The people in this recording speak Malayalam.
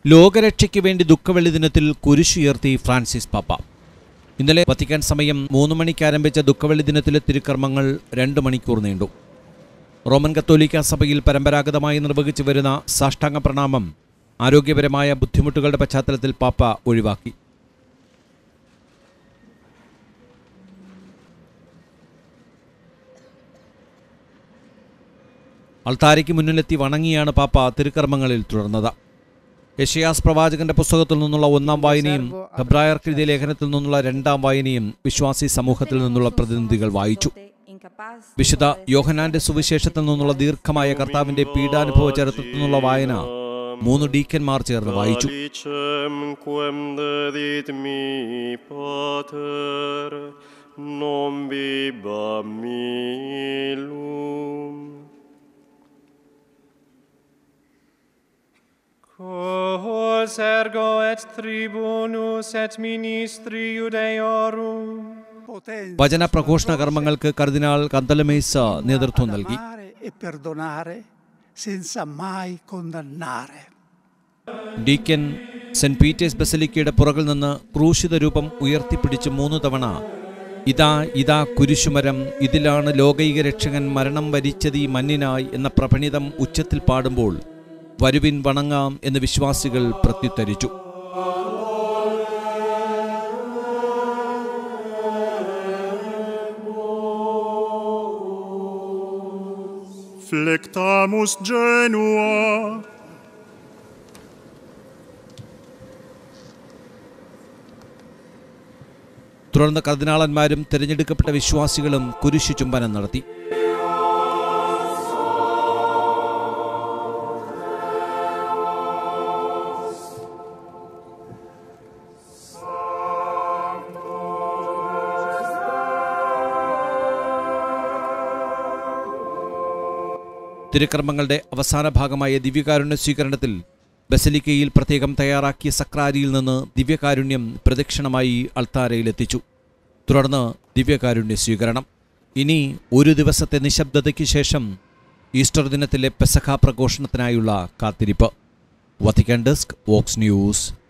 ലോകരക്ഷയ്ക്ക് വേണ്ടി ദുഃഖവെള്ളി ദിനത്തിൽ കുരിശുയർത്തി ഫ്രാൻസിസ് പാപ്പ. ഇന്നലെ വത്തിക്കാൻ സമയം 3 മണിക്ക് ആരംഭിച്ച ദുഃഖവെള്ളി ദിനത്തിലെ തിരുക്കർമ്മങ്ങൾ 2 മണിക്കൂർ നീണ്ടു. റോമൻ കത്തോലിക്ക സഭയിൽ പരമ്പരാഗതമായി നിർവഹിച്ചു വരുന്ന സാഷ്ടാംഗ പ്രണാമം ആരോഗ്യപരമായ ബുദ്ധിമുട്ടുകളുടെ പശ്ചാത്തലത്തിൽ പാപ്പ ഒഴിവാക്കി. അൾത്താരയ്ക്ക് മുന്നിലെത്തി വണങ്ങിയാണ് പാപ്പ തിരുക്കർമ്മങ്ങളിൽ തുടർന്നത്. യെശയ്യാസ് പ്രവാചകന്റെ പുസ്തകത്തിൽ നിന്നുള്ള 1-ാം വായനയും ഹെബ്രായർക്ക് എഴുതിയ ലേഖനത്തിൽ നിന്നുള്ള 2-ാം വായനയും വിശ്വാസി സമൂഹത്തിൽ നിന്നുള്ള പ്രതിനിധികൾ വായിച്ചു. വിശുദ്ധ യോഹന്നാന്റെ സുവിശേഷത്തിൽ നിന്നുള്ള ദീർഘമായ കർത്താവിന്റെ പീഡാനുഭവ ചരിത്രത്തിൽ നിന്നുള്ള വായന 3 ഡീക്കന്മാർ ചേർന്ന് വായിച്ചു. Quos ergo et tribunus et ministri Judaeorum. വചന പ്രഘോഷണ കർമ്മങ്ങൾക്ക് കർദിനാൾ കന്തലമേസ നേതൃത്വം നൽകി. ഡീക്കൻ സെന്റ് പീറ്റേഴ്സ് ബസലിക്കയുടെ പുറകിൽ നിന്ന് ക്രൂശിത രൂപം ഉയർത്തിപ്പിടിച്ച് 3 തവണ ഇതാ ഇതാ കുരിശുമരം, ഇതിലാണ് ലോകൈക രക്ഷകൻ മരണം വരിച്ചത് ഈ മണ്ണിനായി എന്ന പ്രപണിതം ഉച്ചത്തിൽ പാടുമ്പോൾ വരുവിൻ വണങ്ങാം എന്ന് വിശ്വാസികൾ പ്രത്യുത്തരിച്ചു. Flectamus Genua. തുടർന്ന് കർദിനാളന്മാരും തിരഞ്ഞെടുക്കപ്പെട്ട വിശ്വാസികളും കുരിശു ചുംബനം നടത്തി. തിരുക്കർമ്മങ്ങളുടെ അവസാന ഭാഗമായ ദിവ്യകാരുണ്യ സ്വീകരണത്തിൽ ബസലിക്കയിൽ പ്രത്യേകം തയ്യാറാക്കിയ സക്രാരിയിൽ നിന്ന് ദിവ്യകാരുണ്യം പ്രദക്ഷിണമായി അൾത്താരയിലെത്തിച്ചു. തുടർന്ന് ദിവ്യകാരുണ്യ സ്വീകരണം. ഇനി ഒരു ദിവസത്തെ നിശബ്ദതയ്ക്ക് ശേഷം ഈസ്റ്റർ ദിനത്തിലെ പെസഹ പ്രഘോഷണത്തിനായുള്ള കാത്തിരിപ്പ്. Vatican desk, Vox news.